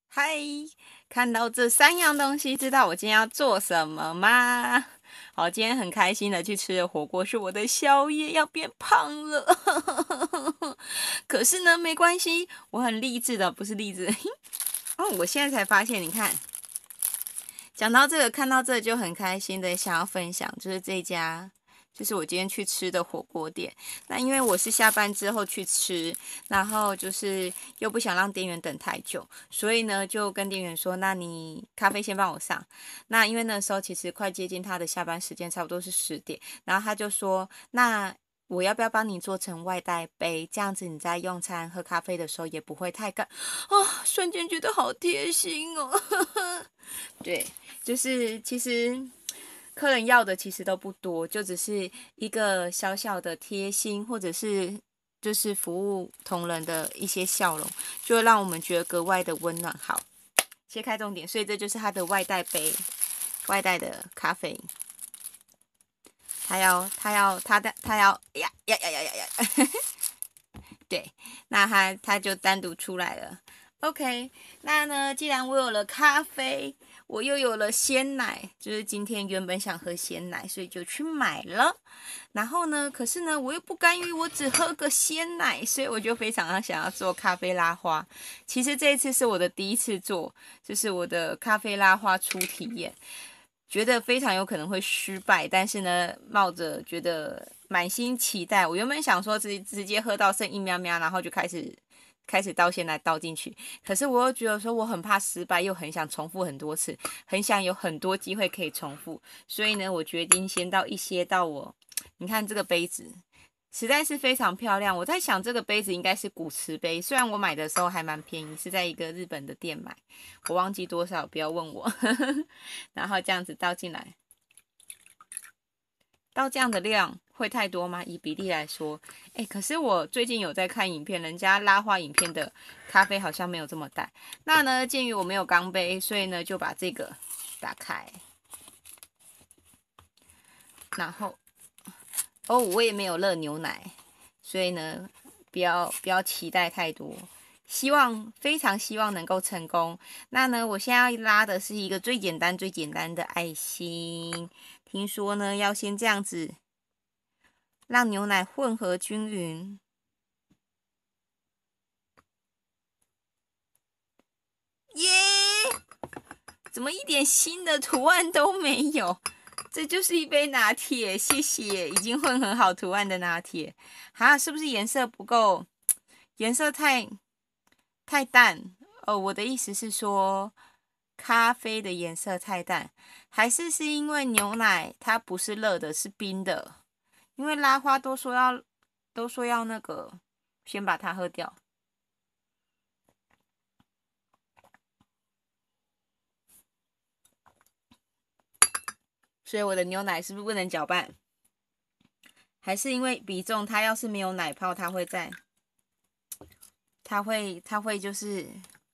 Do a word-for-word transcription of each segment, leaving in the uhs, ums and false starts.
嗨，看到这三样东西，知道我今天要做什么吗？好，今天很开心的去吃了火锅，是我的宵夜，要变胖了。可是呢，没关系，我很励志的，不是励志。哦，我现在才发现，你看，讲到这个，看到这个就很开心的想要分享，就是这家。就是我今天去吃的火锅店，那因为我是下班之后去吃，然后就是又不想让店员等太久，所以呢就跟店员说，那你咖啡先帮我上。那因为那时候其实快接近他的下班时间，差不多是十点，然后他就说，那我要不要帮你做成外带杯？这样子你在用餐喝咖啡的时候也不会太干。哦，瞬间觉得好贴心哦。对，就是其实客人要的其实都不多，就只是一个小小的贴心，或者是就是服务同仁的一些笑容，就会让我们觉得格外的温暖。好，切开重点，所以这就是它的外带杯，外带的咖啡。他要，他要，他的，他要，呀呀呀呀呀呀！对，那他他就单独出来了。OK，那呢，既然我有了咖啡，我又有了鲜奶，就是今天原本想喝鲜奶，所以就去买了。然后呢，可是呢，我又不甘于我只喝个鲜奶，所以我就非常想要做咖啡拉花。其实这一次是我的第一次做，就是我的咖啡拉花初体验。觉得非常有可能会失败，但是呢，冒着觉得满心期待，我原本想说直直接喝到剩一喵喵，然后就开始开始倒鲜奶倒进去，可是我又觉得说我很怕失败，又很想重复很多次，很想有很多机会可以重复，所以呢，我决定先倒一些到我，你看这个杯子。实在是非常漂亮，我在想这个杯子应该是古瓷杯，虽然我买的时候还蛮便宜，是在一个日本的店买，我忘记多少，不要问我。然后这样子倒进来，倒这样的量会太多吗？以比例来说，哎，可是我最近有在看影片，人家拉花影片的咖啡好像没有这么淡。那呢，鉴于我没有钢杯，所以呢就把这个打开，然后哦，我也没有热牛奶，所以呢，不要不要期待太多。希望非常希望能够成功。那呢，我现在要拉的是一个最简单最简单的爱心。听说呢，要先这样子让牛奶混合均匀。耶！怎么一点新的图案都没有？这就是一杯拿铁，谢谢，已经混合好图案的拿铁。哈，是不是颜色不够？颜色太太淡哦。我的意思是说，咖啡的颜色太淡，还是是因为牛奶它不是热的，是冰的？因为拉花都说要都说要那个，先把它喝掉。所以我的牛奶是不是不能搅拌？还是因为比重，它要是没有奶泡，它会在，它会它会就是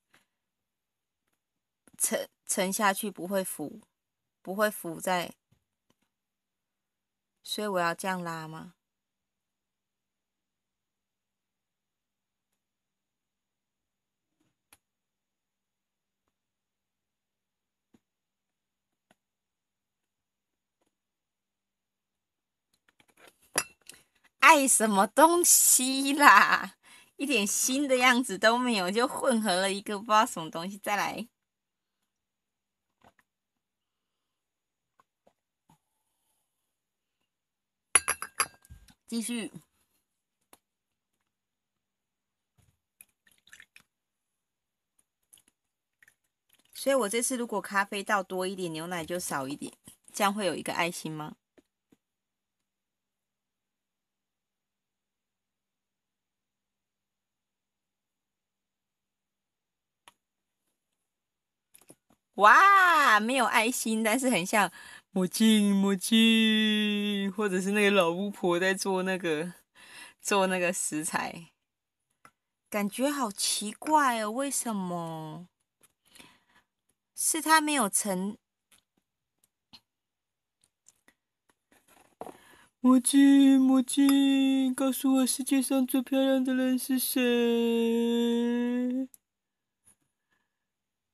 沉沉下去，不会浮，不会浮在，所以我要这样拉吗？爱什么东西啦？一点新的样子都没有，就混合了一个不知道什么东西。再来，继续。所以我这次如果咖啡倒多一点，牛奶就少一点，这样会有一个爱心吗？哇，没有爱心，但是很像魔镜魔镜，或者是那个老巫婆在做那个做那个食材，感觉好奇怪哦，为什么？是它没有成？魔镜魔镜，告诉我世界上最漂亮的人是谁？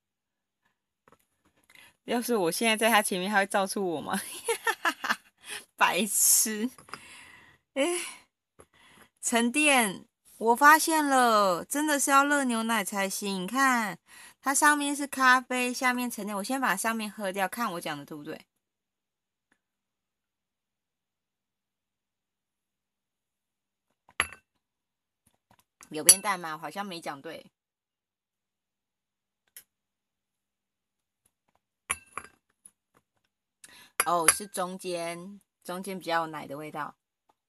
要是我现在在他前面，他会照出我吗？白痴！哎，沉淀，我发现了，真的是要热牛奶才行。你看，它上面是咖啡，下面沉淀。我先把上面喝掉，看我讲的对不对？有变淡吗？好像没讲对。哦，是中间，中间比较有奶的味道。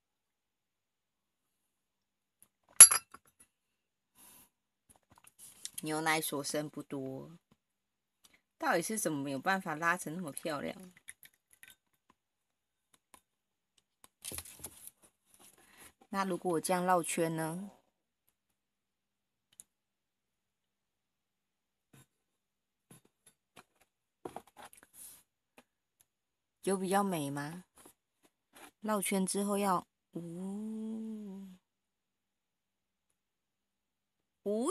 牛奶所剩不多，到底是怎么没有办法拉成那么漂亮？那如果我这样绕圈呢？有比较美吗？绕圈之后要，呜、呜、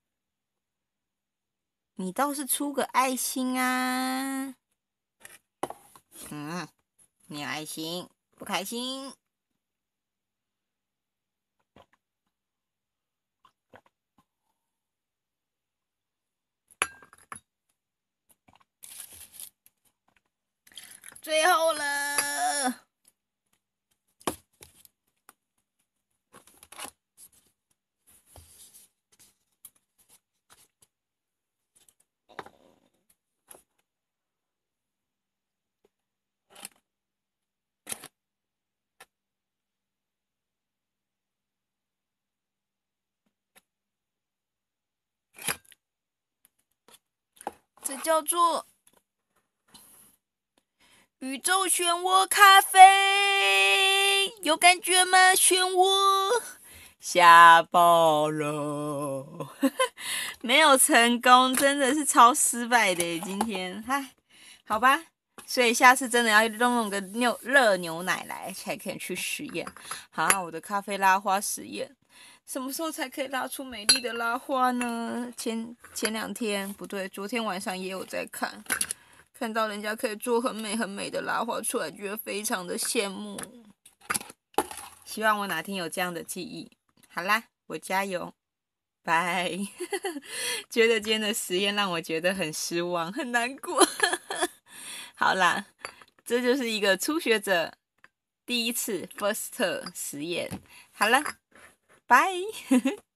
你倒是出个爱心啊！嗯，你有爱心，不开心。最后了。这叫做宇宙漩涡咖啡，有感觉吗？漩涡下爆了，没有成功，真的是超失败的今天，唉，好吧，所以下次真的要弄个牛热牛奶来才可以去实验。好，我的咖啡拉花实验。什么时候才可以拉出美丽的拉花呢？前前两天不对，昨天晚上也有在看，看到人家可以做很美很美的拉花出来，觉得非常的羡慕。希望我哪天有这样的记忆。好啦，我加油，拜。觉得今天的实验让我觉得很失望，很难过。好啦，这就是一个初学者第一次 first 实验。好了。拜。